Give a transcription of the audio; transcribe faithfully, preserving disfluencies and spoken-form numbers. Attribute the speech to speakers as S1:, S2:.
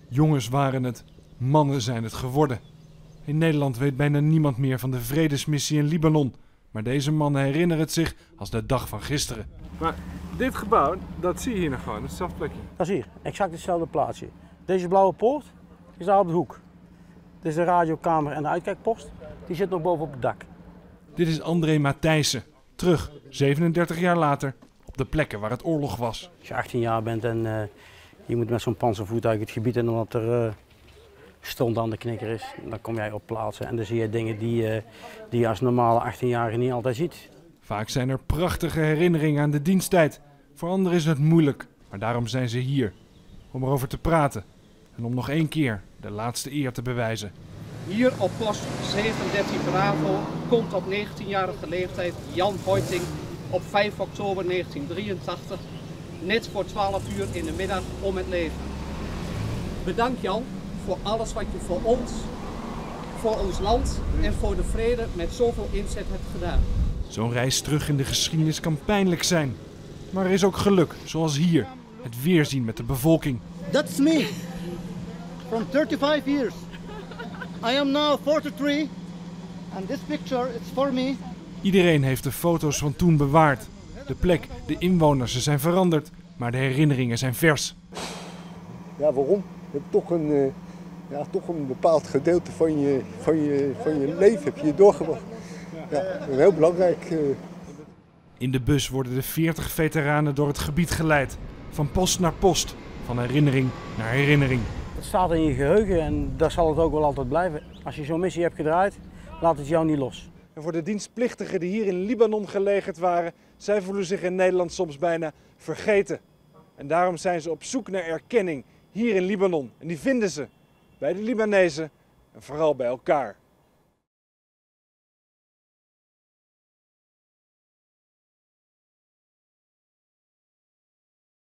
S1: Jongens waren het, mannen zijn het geworden. In Nederland weet bijna niemand meer van de vredesmissie in Libanon. Maar deze mannen herinneren het zich als de dag van gisteren. Maar dit gebouw, dat zie je hier nog gewoon, hetzelfde plekje.
S2: Dat is hier, exact hetzelfde plaatsje. Deze blauwe poort is daar op de hoek. Dit is de radiokamer en de uitkijkpost. Die zit nog boven op het dak.
S1: Dit is André Matthijssen. Terug, zevenendertig jaar later, op de plekken waar het oorlog was.
S2: Als je achttien jaar bent en uh, je moet met zo'n panzervoertuig het gebied in omdat er uh, stond aan de knikker is, dan kom jij op plaatsen en dan zie je dingen die, uh, die je als normale achttienjarige niet altijd ziet.
S1: Vaak zijn er prachtige herinneringen aan de diensttijd. Voor anderen is het moeilijk, maar daarom zijn ze hier. Om erover te praten en om nog één keer de laatste eer te bewijzen.
S3: Hier op post zevenendertig Bravo komt op negentienjarige leeftijd Jan Hoiting op vijf oktober negentiendrieëntachtig net voor twaalf uur in de middag om het leven. Bedankt Jan voor alles wat je voor ons, voor ons land en voor de vrede met zoveel inzet hebt gedaan.
S1: Zo'n reis terug in de geschiedenis kan pijnlijk zijn. Maar er is ook geluk, zoals hier. Het weerzien met de bevolking.
S4: That's me. From thirty-five years. I am now forty-three. And this picture is for me.
S1: Iedereen heeft de foto's van toen bewaard. De plek, de inwoners, ze zijn veranderd. Maar de herinneringen zijn vers.
S5: Ja, waarom? Je hebt toch een, uh, ja, toch een bepaald gedeelte van je, van je, van je leven heb je doorgebracht. Ja, heel belangrijk. Uh...
S1: In de bus worden de veertig veteranen door het gebied geleid. Van post naar post, van herinnering naar herinnering.
S2: Het staat in je geheugen en dat zal het ook wel altijd blijven. Als je zo'n missie hebt gedraaid, laat het jou niet los.
S1: En voor de dienstplichtigen die hier in Libanon gelegerd waren, zij voelen zich in Nederland soms bijna vergeten. En daarom zijn ze op zoek naar erkenning hier in Libanon. En die vinden ze bij de Libanezen en vooral bij elkaar.